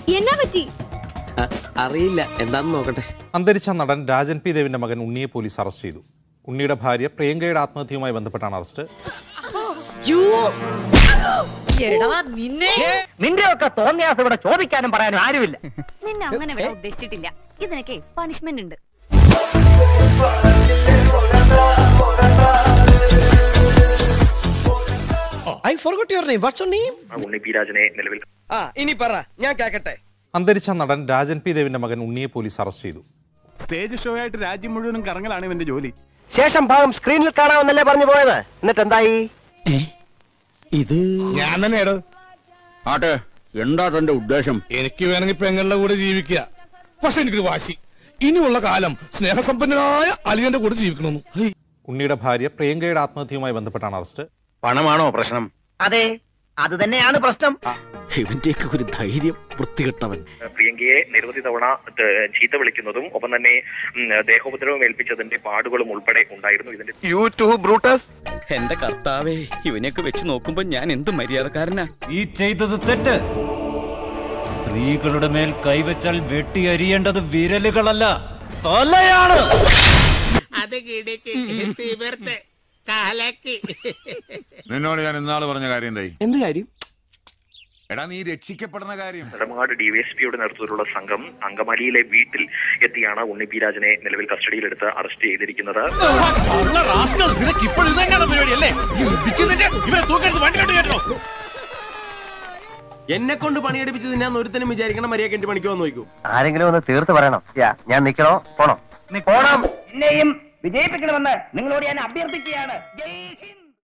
എന്നാ പറ്റി? അറിയില്ല, എന്താന്ന് നോക്കട്ടെ. അന്തരിച്ച നടൻ രാജൻ പി ദേവിന്റെ മകൻ ഉണ്ണിയെ പോലീസ് അറസ്റ്റ് ചെയ്തു. ഉണ്ണിയുടെ ഭാര്യ പ്രിയങ്കയുടെ ആത്മഹത്യയുമായി ബന്ധപ്പെട്ടാണ് അറസ്റ്റ്. നിന്റെയൊക്കെ തോന്നിയാസം ഇവിടെ ചോദിക്കാനും പറയാനും ആരുമില്ല. നിന്നെ അങ്ങനെ ഇവിടെ ഉദ്ദേശിച്ചിട്ടില്ല. ഇതിനൊക്കെ പണിഷ്മെന്റ് ഉണ്ട്. I forgot your name. What's your name? Unni Rajanനെ നിലവിൽ ഇനി പറ, ഞാൻ കേക്കട്ടെ. അന്തരിച്ച നടൻ രാജൻ പി ദേവിന്റെ മകൻ ഉണ്ണിയെ പോലീസ് അറസ്റ്റ് ചെയ്തു. സ്റ്റേജ് ഷോ ആയിട്ട് രാജ്യം മുഴുവനും കറങ്ങലാണ് ഇവന്റെ ജോലി. ശേഷം ഭാഗം സ്ക്രീനിൽ കാണാമെന്നല്ലേ പറഞ്ഞു പോയത്? എന്നിട്ട് എന്തായി? ഇത് ഞാൻ തന്നെയാടോ. ആട്ടെ, എന്താ തന്റെ ഉദ്ദേശം? എനിക്ക് വേണമെങ്കിൽ പെങ്ങളുടെ കൂടെ ജീവിക്കുക. പക്ഷെ എനിക്കൊരു വാശി, ഇനിയുള്ള കാലം സ്നേഹസമ്പന്നനായ അലിയന്റെ കൂടെ ജീവിക്കണമെന്ന്. ഉണ്ണിയുടെ ഭാര്യ പ്രിയങ്കയുടെ ആത്മഹത്യയുമായി ബന്ധപ്പെട്ടാണ് അറസ്റ്റ്. പണമാണോ പ്രശ്നം? അതെ, അത് തന്നെയാണ് പ്രശ്നം. ഇവന്റെയൊക്കെ ഒരു ധൈര്യം, വൃത്തികെട്ടവൻ. പ്രിയങ്കയെ നിരവധി തവണ ചീത്ത വിളിക്കുന്നതും ഒപ്പം തന്നെ ദേഹോപദ്രവം ഏൽപ്പിച്ചതിന്റെ പാടുകളും ഉൾപ്പെടെ ഉണ്ടായിരുന്നു. ഇതിന്റെ എന്റെ കർത്താവേ, ഇവനെയൊക്കെ വെച്ച് നോക്കുമ്പോ ഞാൻ എന്ത് മര്യാദക്കാരനാ. ഈ ചെയ്തത് തെറ്റ്. സ്ത്രീകളുടെ മേൽ കൈവച്ചാൽ വെട്ടിയരിയേണ്ടത് വിരലുകളല്ല, തലയാണ്. നിന്നോട് ഞാൻ ഇന്നാള് പറഞ്ഞ കാര്യം എന്തായി? എന്ത് കാര്യം? എടാ, നീ രക്ഷിക്കപ്പെടുന്ന കാര്യം. നെടുമങ്ങാട് ഡിവൈഎസ്പിയുടെ നേതൃത്വത്തിലുള്ള സംഘം അങ്കമാലിയിലെ വീട്ടിൽ എത്തിയാണ് ഉണ്ണി രാജനെ നിലവിൽ കസ്റ്റഡിയിലെടുത്ത് അറസ്റ്റ് ചെയ്തിരിക്കുന്നത്. എന്നെ കൊണ്ട് പണിയെടുപ്പിച്ചത് ഞാൻ ഒരുത്തനും വിചാരിക്കണം മര്യാദ എന്റെ പണിക്ക് വന്ന് നോക്കൂ. ആരെങ്കിലും ഒന്ന് തീർത്ത് പറയണം. ഞാൻ നിക്കണോ പോണോ? പോണം. എന്നെയും വിജയിപ്പിക്കണമെന്ന് നിങ്ങളോട് ഞാൻ അഭ്യർത്ഥിക്കുകയാണ്. ജയ് ഹിന്ദ്.